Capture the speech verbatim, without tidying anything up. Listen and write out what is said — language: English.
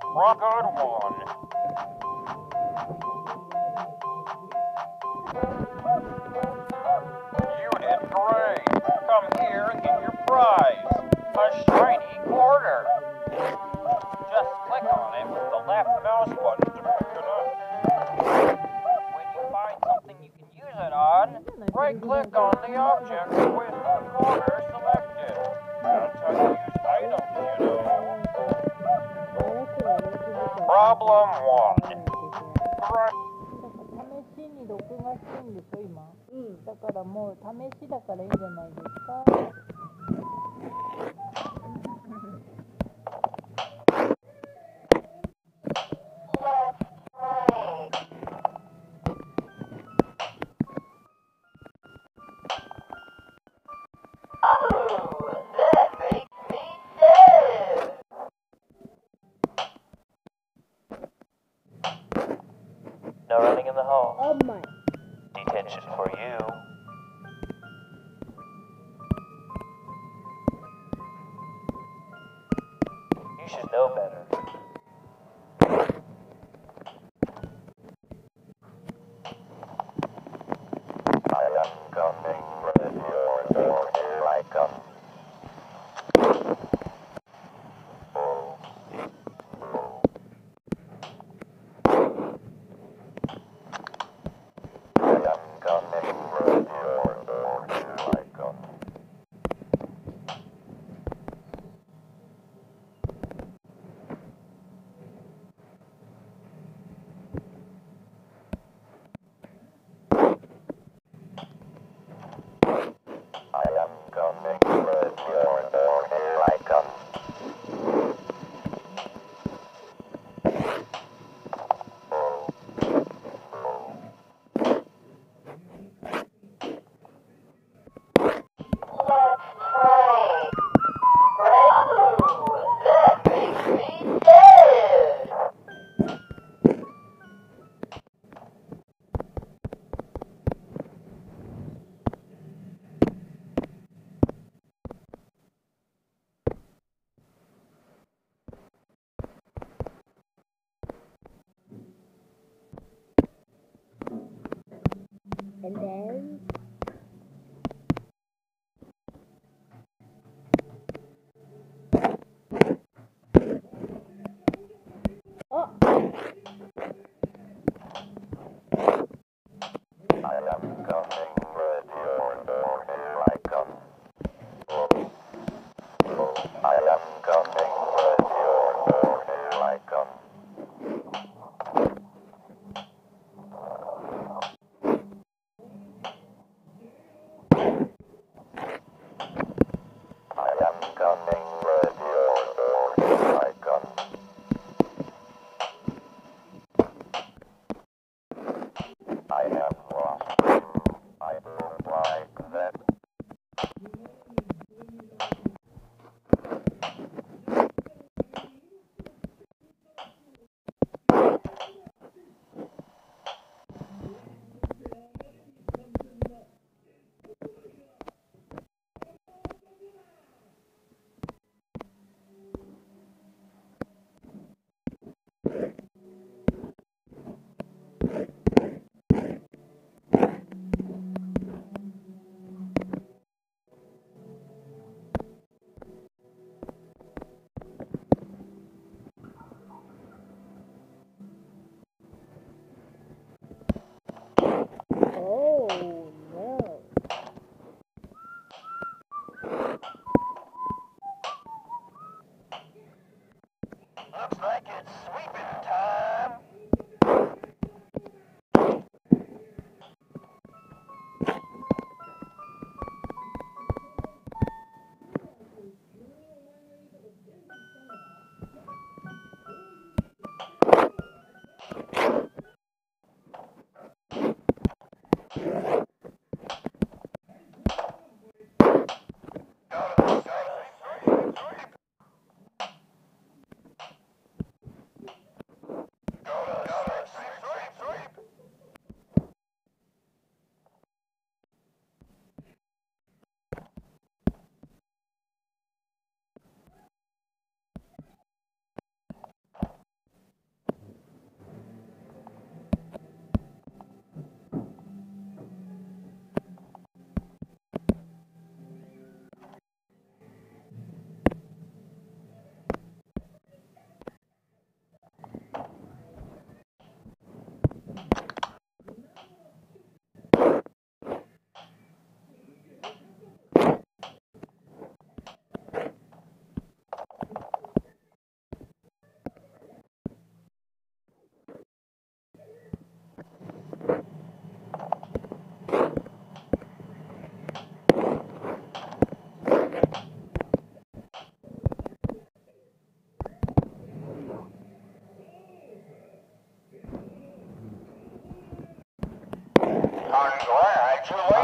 Rock on one. You did great. Come here and get your prize. A shiny quarter. Just click on it with the left mouse button to pick it up. When you find something you can use it on, right-click on the object with the quarter selected. That's how you use items, you know. Problem one. Right. 試しに録画してんでしょ今、うん、だからもう試しだからいいんじゃないですか。 No running in the hall. Oh my. Detention for you. You should know better. I am coming with your door. Here I come. And then oh, I am coming with your door. Here I come. I am coming with your door. Here I come. Coming with your door, here I come. I have lost you. I don't like that. oh no. Looks like it's sweeping time. Congratulations!